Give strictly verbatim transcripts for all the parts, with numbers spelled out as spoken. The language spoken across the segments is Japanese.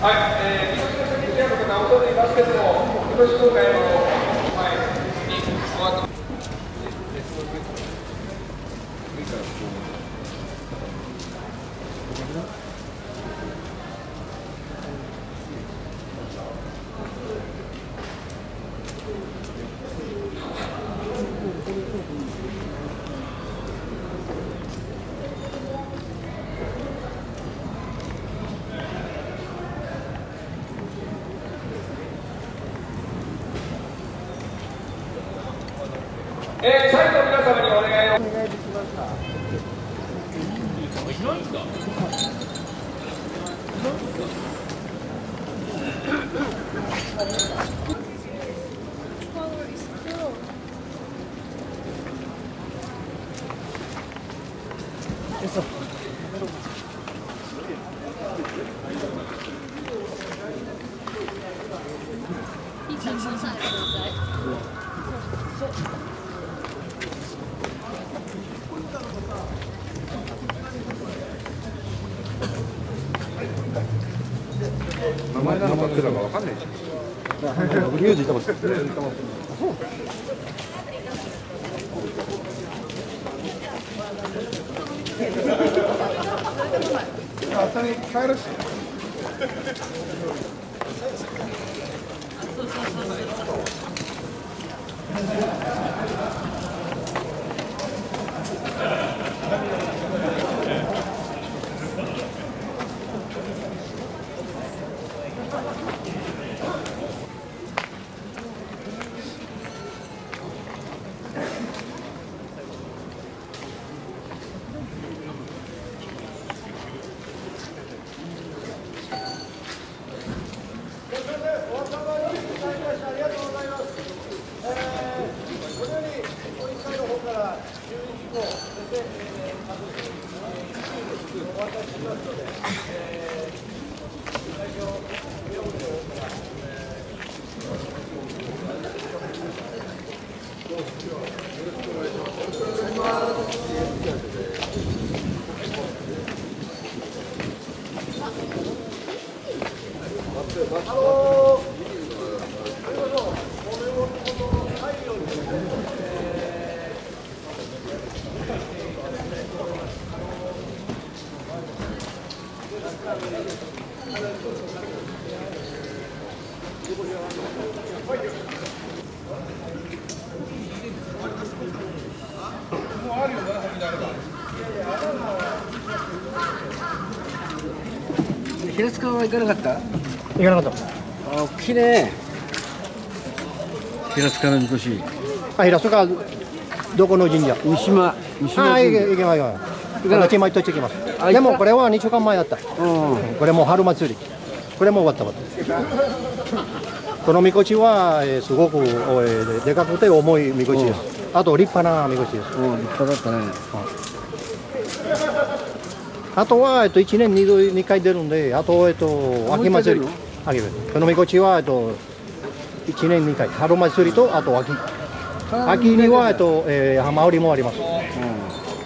はい、えー、今年の選手の方、おとりバスケットの今年公開の前に終わった。えー、最後皆様にお願いを。お願いできました。いないんだ。 一起吃菜，对不对？ 名前なのかってたかわかんないし。ミュージーいたます。朝に帰るし。 平塚は行かなかった？ 行かなかった。 あ、大きいね。平塚のみこし。 あ、平塚どこの神社？ 三島。三島。 あ、行け行けまいよ。このちまいと行きます。でもこれはにしゅうかんまえだった。うん。これも春祭り。これも終わったわ。このみこしは、えー、すごく、えー、でかくて重いみこしです。あと立派なみこしです。 うん、立派だったね。 あとは、えっと、いちねんにどにかい出るんで、あと、えっと、秋祭り。秋祭り。このみこしは、えっと、いちねんにかい。春祭りと、あと秋。秋には、えっと、えー、浜売りもあります。うん、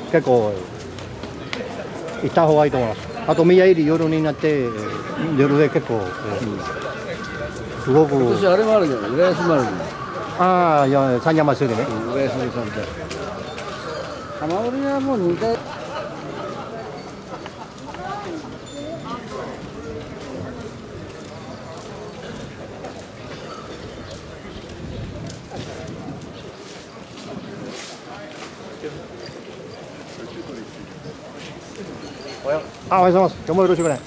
結構、行った方がいいと思います。あと、宮入り夜になって、夜で結構、えーすごく。 今年あれもあるじゃない、浦安もあるじゃない。 ああ、いや、三山祭りね。 浦安でされて。浜売りはもうにかい。 あ、おはようございます。今日もよろしくね。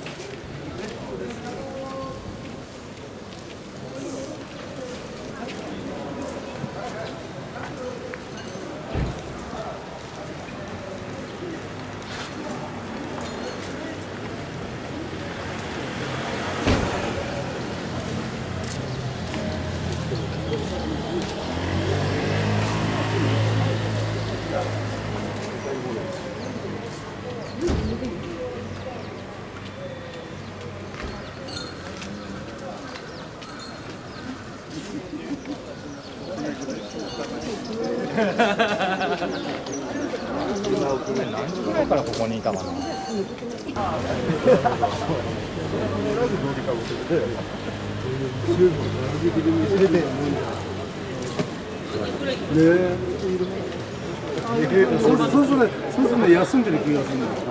何時ぐらいからここにいたかな。 そうそうするそうすると休んでる気がするんです。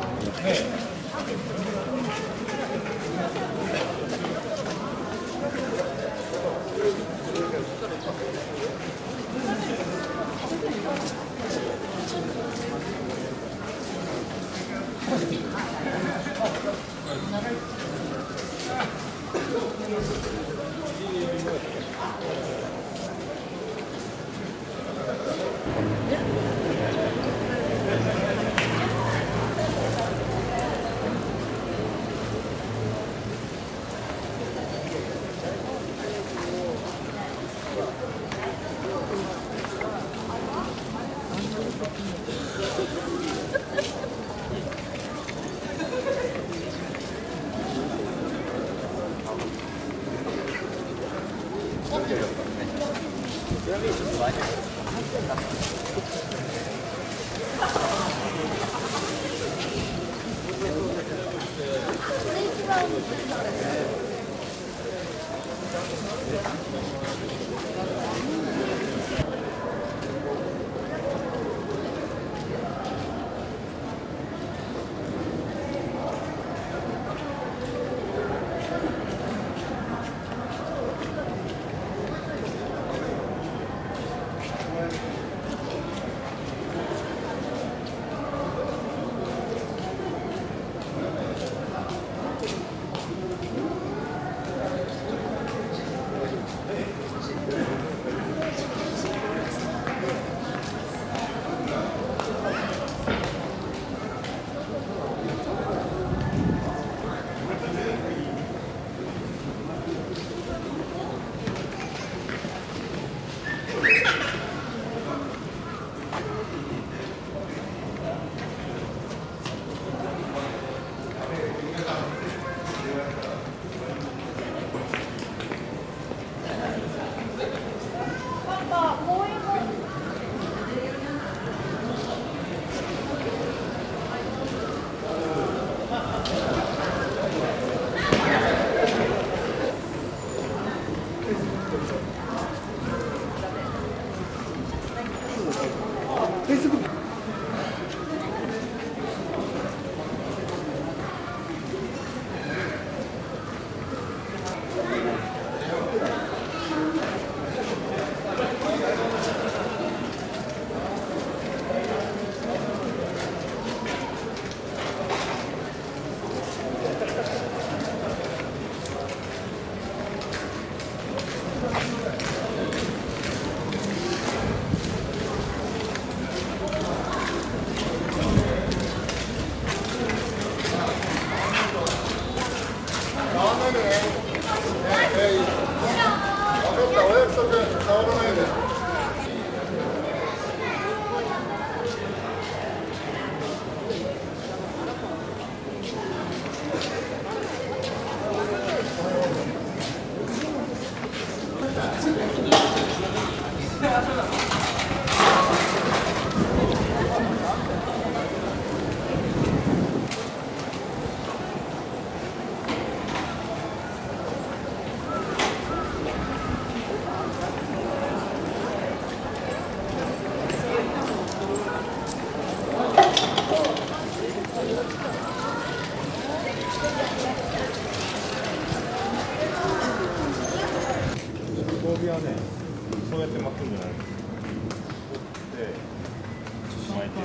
そうやって巻くんじゃないの。で、巻いていく。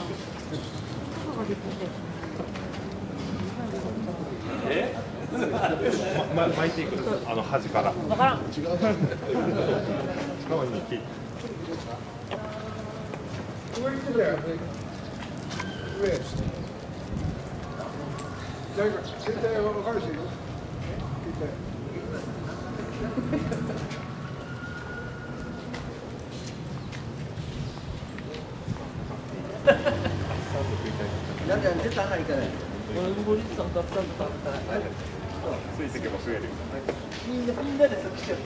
え？ま、巻いていく。あの端から。わからん。違う。川に切って。 上行ってくれ。上。誰か絶対分かる人いる？ なんで出たないから。 ついていけば増える。 みんなみんなでそっちやって。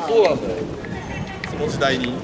そうなんだよ。その時代に。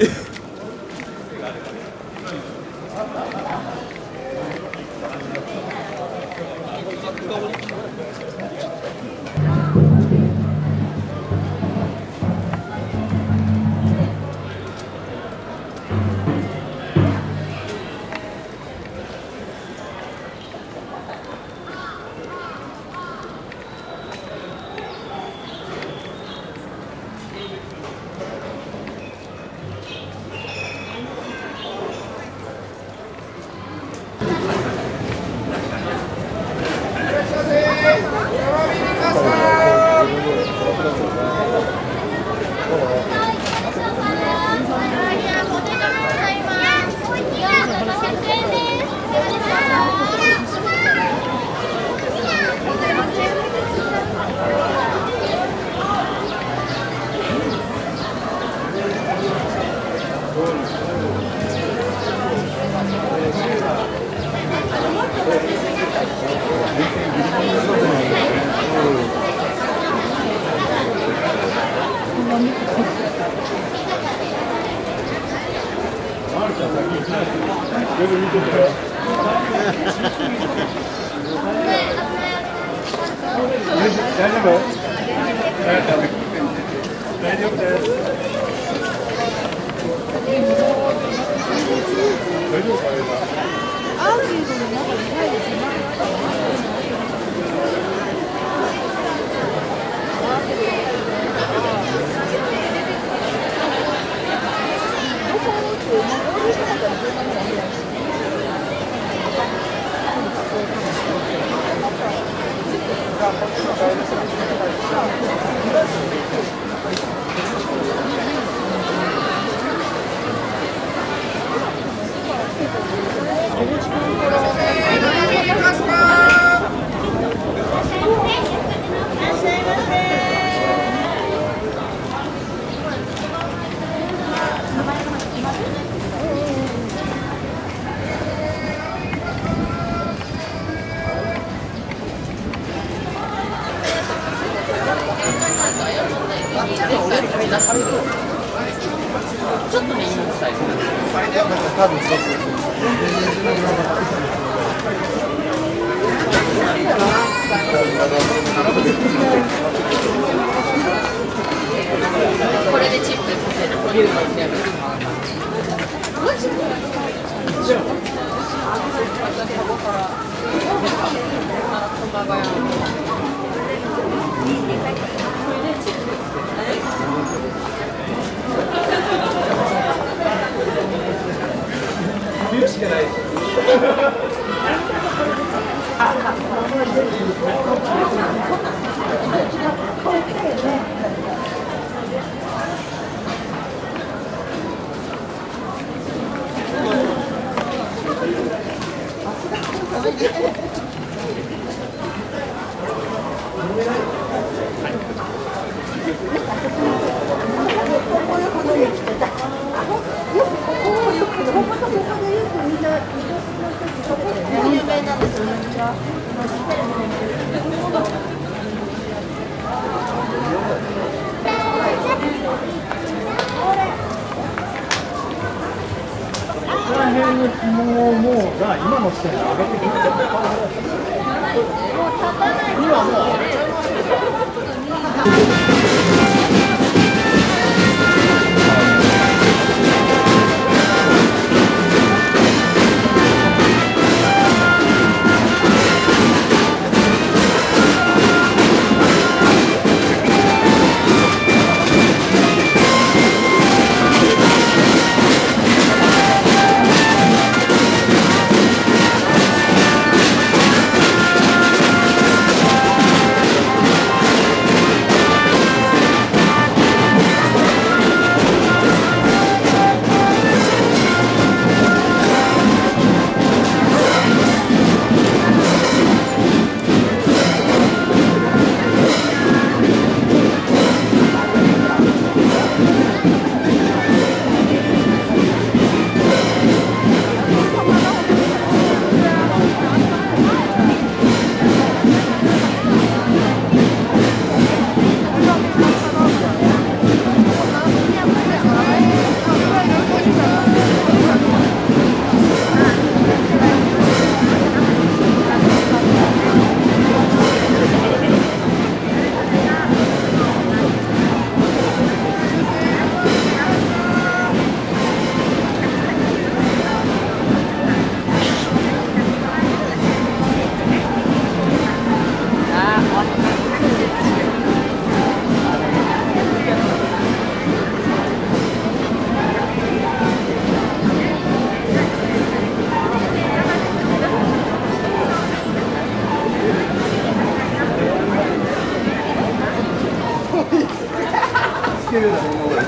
これでチップ言うしかない。 有名なんですよ。 こら辺のもうもうが今の時点で上げてきてる。今もう。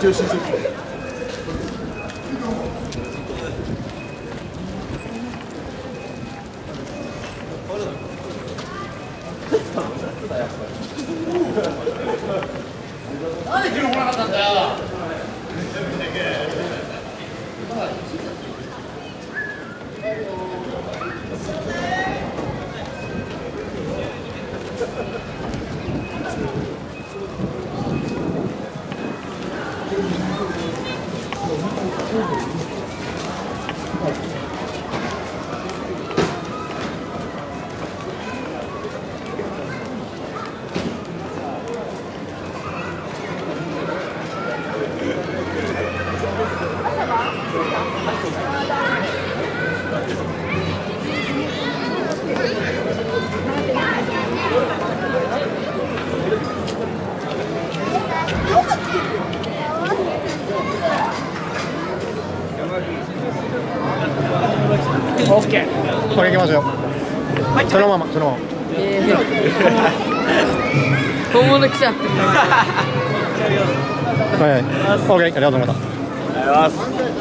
一応新卒。なんで昨日来なかったんだよ。 オッケー。これいきますよ。そのまま、そのまま。 ええ。本物来ちゃってる。 はいはい。オッケー、ありがとうございました。 ありがとうございます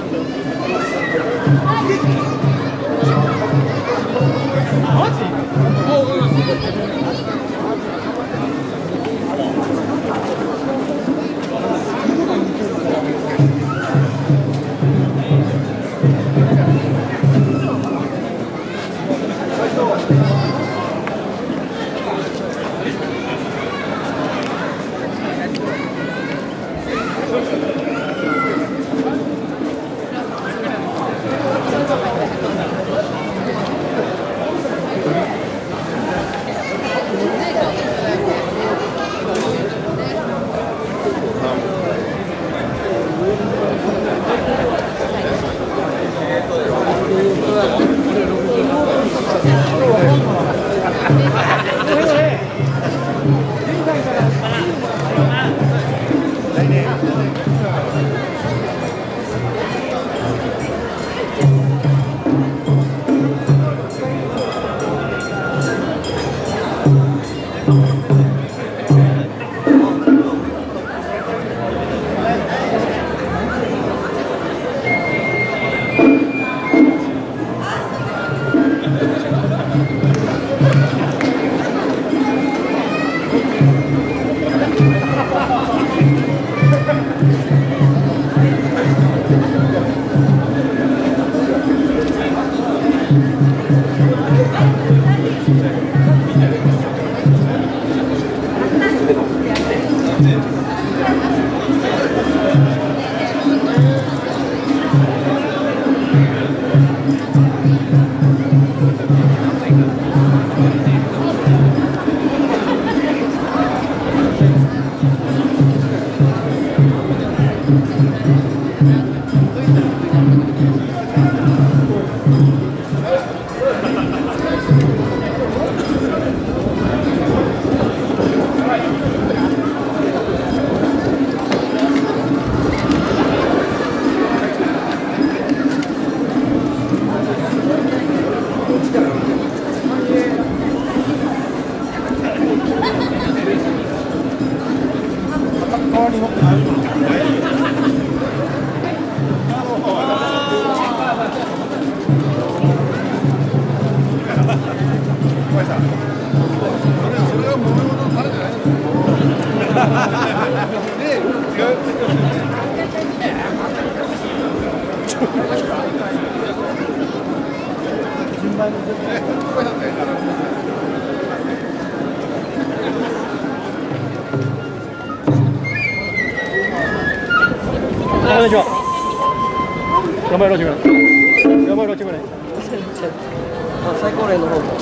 こんにちは。やばいロチムネ。やばいロチムネ。 あ、最高齢の方も。 うん。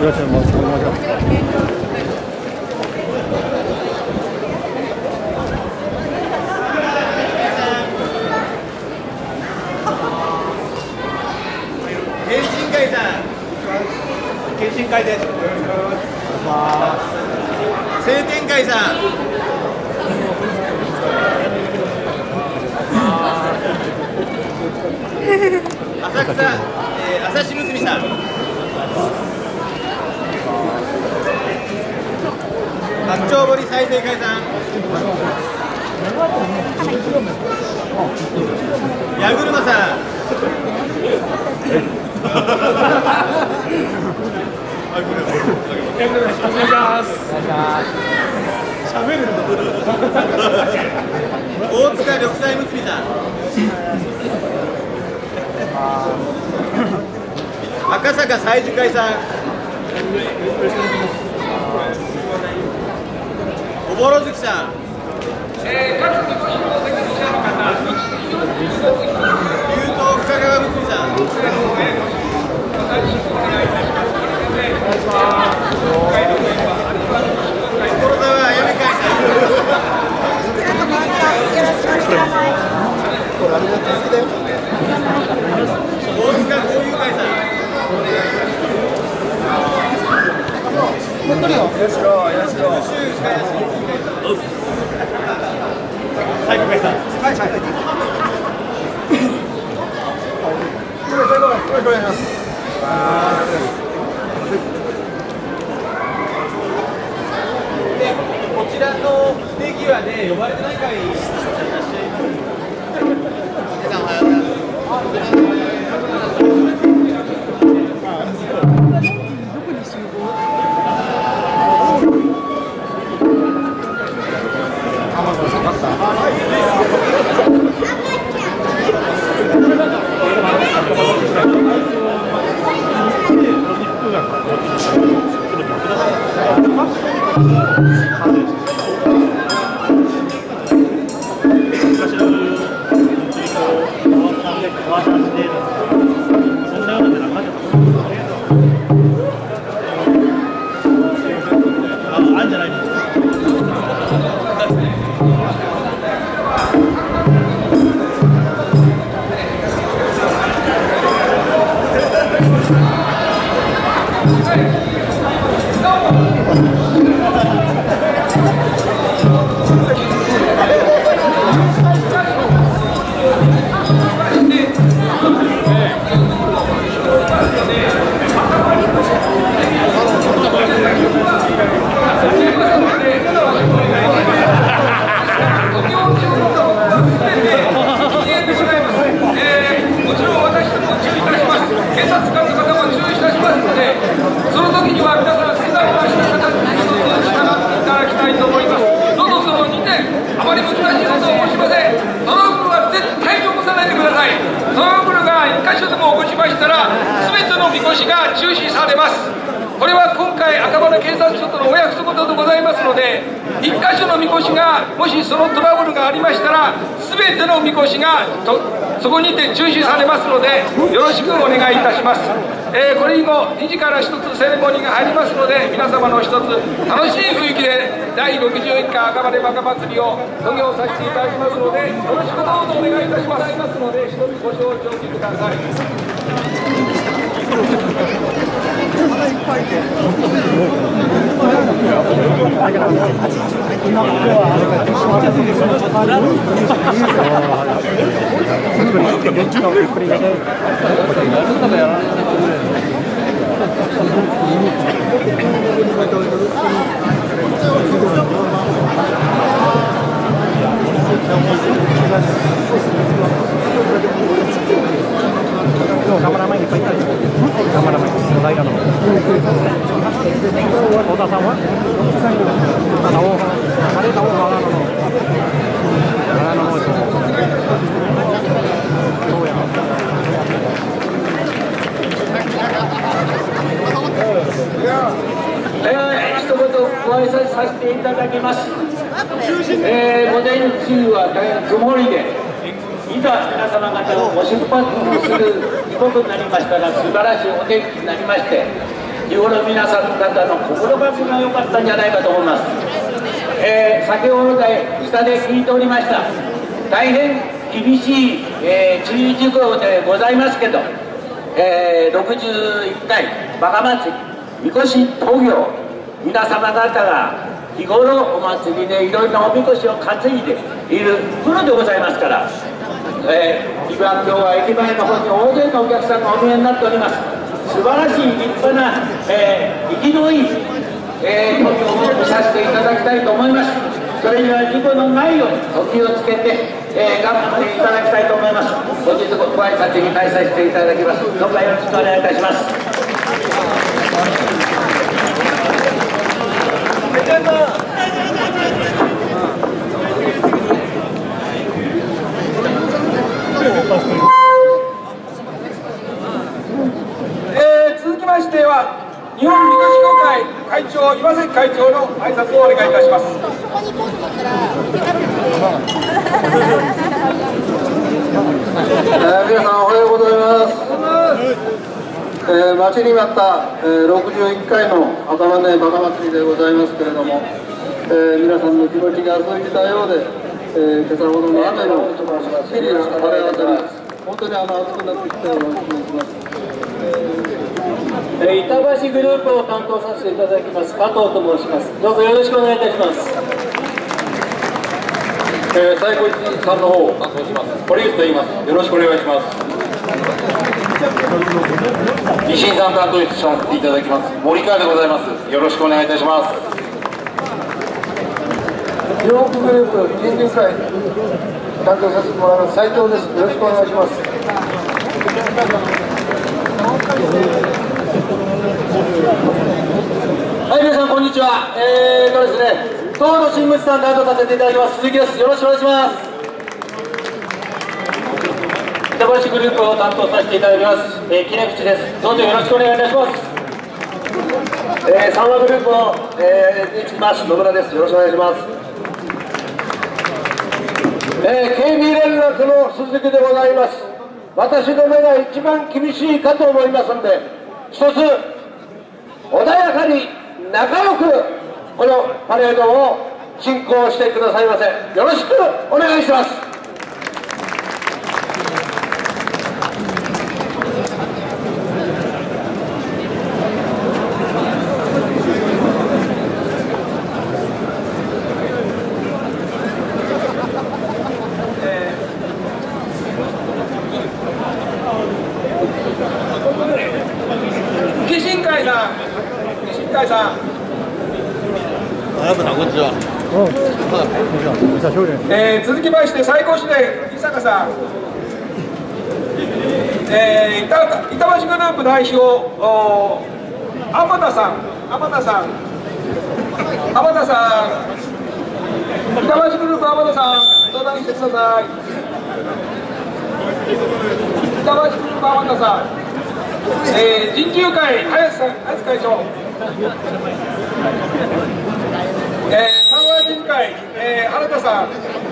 ロチムネもこんにちは。 検診会さん。検診会です。晴天会さん。浅草、えー、朝日娘さん。八丁堀再生会さん。 矢車さん。大塚緑彩むすびさん。赤坂祭事会さん。おぼろ月さん。 えー、各みこしの責任者の方、 竜頭深川むすびさん。所沢あやめ会さん。大塚交流会さん。最後会さん。はいはいはい。で、こちらの不手際で呼ばれてない会いらっしゃいます。 そこにて中止されますので、よろしくお願いいたします。えー、これ以後、にじから一つセレモニーが入りますので、皆様の一つ、楽しい雰囲気で、だいろくじゅういっかい赤羽バカ祭りを卒業させていただきますので、よろしくどうぞお願いいたしますので、一つご承知ください。 カメラマンいっぱいいたでしょ。カメラマン、小平の。太田さんは？あ、タオハ、あれタオハなの。長野の人。どうや。 えー、一言ご挨拶させていただきます。えー、午前中は大変曇りで、いざ皆様方をご出発することになりましたら、素晴らしいお天気になりまして、日頃皆さん方の心がけが良かったんじゃないかと思います。えー、先ほど来下で聞いておりました。大変厳しい、えー、注意事項でございますけど、えー、ろくじゅういっかいバカ祭りみこし闘行、皆様方が日頃お祭りでいろいろなおみこしを担いでいるプロでございますから、えー、今今日は駅前の方に大勢のお客さんがお見えになっております。素晴らしい立派な、えー、生きのいい、えー、時を見させていただきたいと思います。 それには事故のないようにお気をつけて、えー、頑張っていただきたいと思います。本日ご挨拶に開催していただきます。どうかよろしくお願いいたします。 えー、続きましては日本みこし協会会長岩崎会長の挨拶をお願いいたします。 えー、皆さんおはようございます。えー、待ちに待った、えー、ろくじゅういっかいの赤羽バカ祭りでございますけれども、えー、皆さんの気持ちが空いてたようで、えー、今朝ほどの雨の日々が晴れ渡り、本当にあの暑くなってきたような気がします。 えー、板橋グループを担当させていただきます加藤と申します。どうぞよろしくお願いいたします。 えー、最高一さんの方を担当します堀内と言います。よろしくお願いします。維新さん担当させていただきます森川でございます。よろしくお願いいたします。 洋服グループ人間会担当させてもらいます斉藤です。よろしくお願いします。 はい、皆さんこんにちは。えーとですね、東野新聞さん担当させていただきます鈴木です。よろしくお願いします。板橋グループを担当させていただきます、えー、木根口です。どうぞよろしくお願いいたします。 えー、三和グループの、えー、につきます野村です。よろしくお願いします。えー、警備連絡の鈴木でございます。私の目が一番厳しいかと思いますので、一つ穏やかに仲良くこのパレードを進行してくださいませ。よろしくお願いします。 維新会さん、維新会さん。えー、続きまして最高司令伊坂さん、えー、板, 板橋グループ代表天田さん、天田さん、天田さん、板橋グループ天田さん、相談してください。板橋グループ天田さん、えー、人事会林さん、林会長、えー、三和人会、えー、原田さん、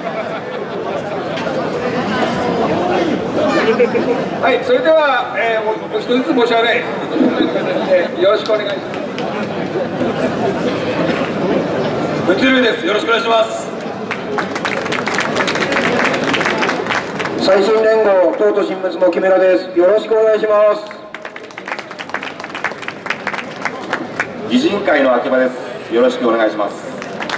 はい、それでは、えー、お一つずつ申し上げ、えー、よろしくお願いします。 物流です。よろしくお願いします。 最新連合東都新聞の木村です。よろしくお願いします。 擬人会の秋葉です。よろしくお願いします。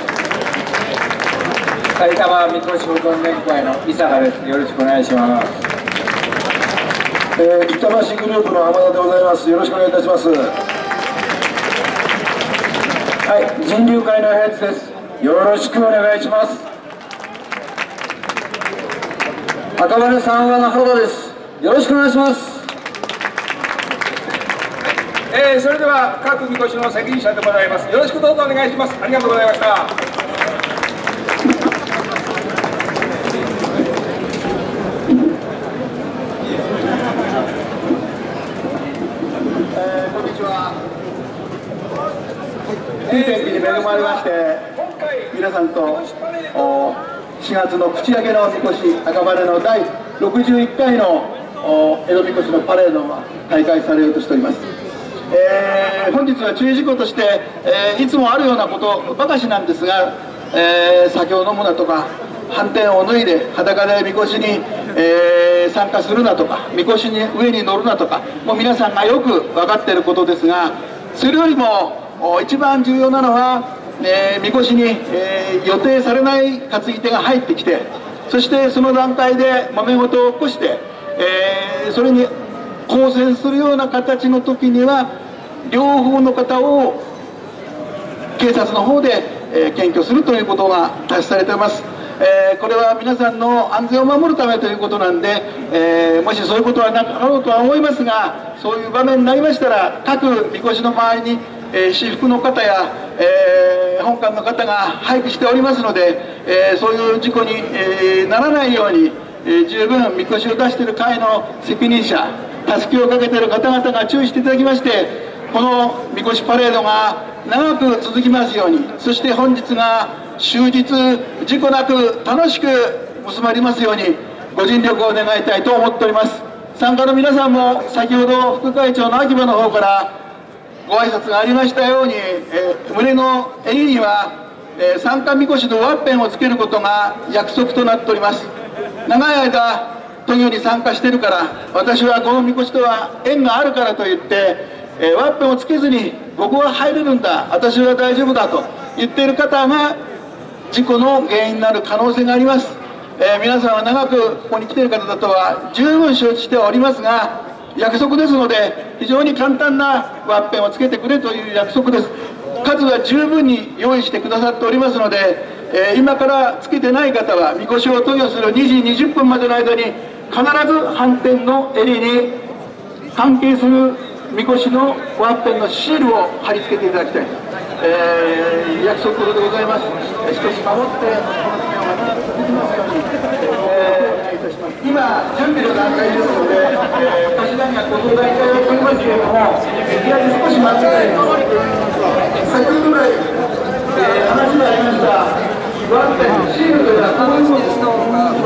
埼玉みこし保存連会の伊坂です。よろしくお願いします。 えー、板橋グループの浜田でございます。よろしくお願いいたします。はい、人流会の平津です。よろしくお願いします。赤羽三和の原田です。よろしくお願いします。 えー、それでは各みこしの責任者でございます。よろしくどうぞお願いします。ありがとうございました。 えー、こんにちは。いい天気に恵まれまして、皆さんとしがつの口開けのみこし赤羽のだいろくじゅういっかいの江戸みこしのパレードが開会されようとしております。えー、本日は注意事項として、えー、いつもあるようなことばかしなんですが、えー、酒を飲むなとか反転を脱いで裸でみこしに、えー、参加するなとかみこしに上に乗るなとか、もう皆さんがよく分かっていることですが、それよりも一番重要なのは、えー、みこしに、えー、予定されない担ぎ手が入ってきて、そしてその段階で揉め事を起こして、えー、それに交戦するような形の時には両方の方を警察の方でえー、検挙するということが達されています。えー、これは皆さんの安全を守るためということなんで、えー、もしそういうことはなかろうとは思いますが、そういう場面になりましたら、各みこしの周りに、えー、私服の方や、えー、本館の方が配備しておりますので、えー、そういう事故に、えー、ならないように、えー、十分みこしを出している会の責任者、たすきをかけている方々が注意していただきまして、このみこしパレードが長く続きますように、そして本日が終日事故なく楽しく結ばれますようにご尽力を願いたいと思っております。参加の皆さんも先ほど副会長の秋葉の方からご挨拶がありましたように、えー、群れの襟には、えー、参加みこしのワッペンをつけることが約束となっております。長い間都業に参加しているから、私はこのみこしとは縁があるからといって、えー、ワッペンをつけずに僕は入れるんだ、私は大丈夫だと言っている方が事故の原因になる可能性があります。えー、皆さんは長くここに来ている方だとは十分承知しておりますが、約束ですので非常に簡単なワッペンをつけてくれという約束です。数は十分に用意してくださっておりますので、えー、今からつけてない方はみこしを渡御するにじにじゅっぷんまでの間に必ず反転の襟に関係するみこしのワッペンのシールを貼り付けていただきたい、えー、約束でございます。しかし守ってこの記念を必ず続きますように、えー、お願いいたします。今準備の段階ですので、えー、頭にはご相談いただいておりますけれども、いきなり少し間違え先ほどぐらい、えー、話がありましたワッペンシールというのはこういうものです。この中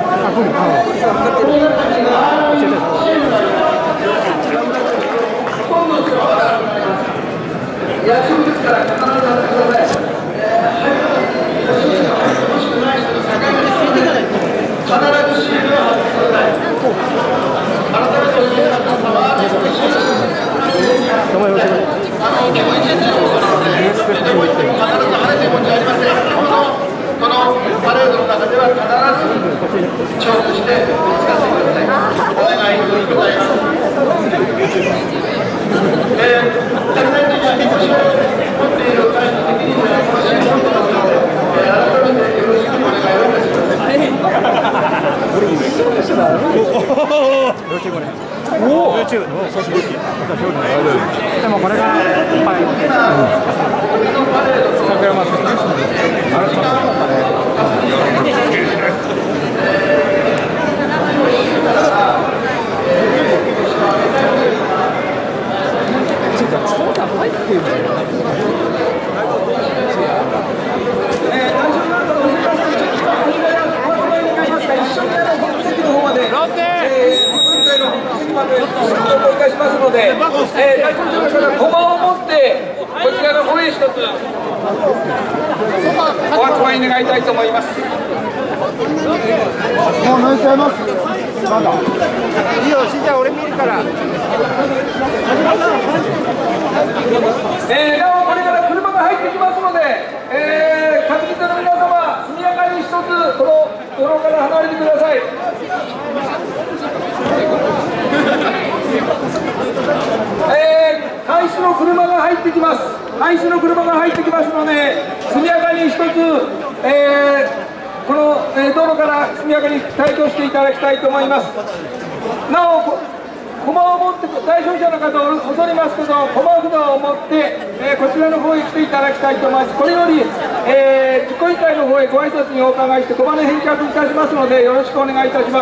にはシールがあります。約束ですから必ずやってください。欲しくない人に逆に必ずシールを貼ってください。改めてお見えの方はあの結構一日のことなので、どこ行っても必ず晴れてもんじゃありません。このこのパレードの中では必ず重複して使ってください。お願いでございます。えー、全体的なみこしを持っている会の責任者やこの支援本部の方、えー、改めてよろしくお願いをいたします。 でもこれがお集まり願いたいと思います。 もう抜いちゃいます。まだ。いいよ、しんちゃん俺見るから。 えー、なおこれから車が入ってきますので、えー、各人の皆様速やかに一つこの道路から離れてください。えー、廃止の車が入ってきます。廃止の車が入ってきますので、速やかに一つ、えー、この、えー、道路から速やかに退去していただきたいと思います。なお、駒を持って対象者の方を恐れますけど、駒札を持って、えー、こちらの方へ来ていただきたいと思います。これより、えー、実行委員会の方へご挨拶にお伺いして、駒の返却いたしますので、よろしくお願いいたします。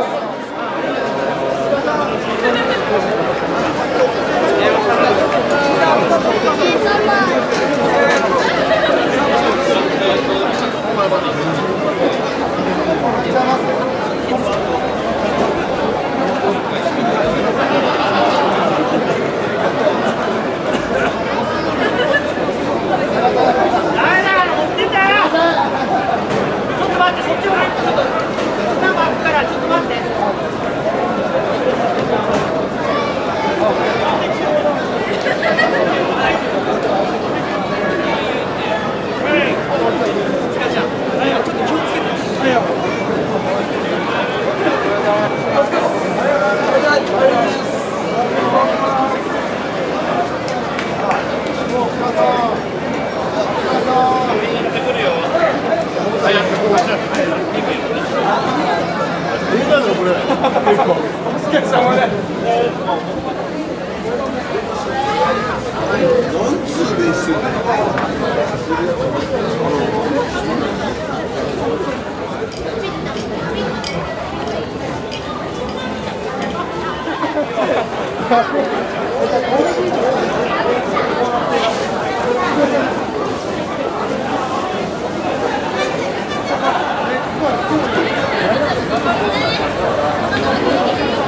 す。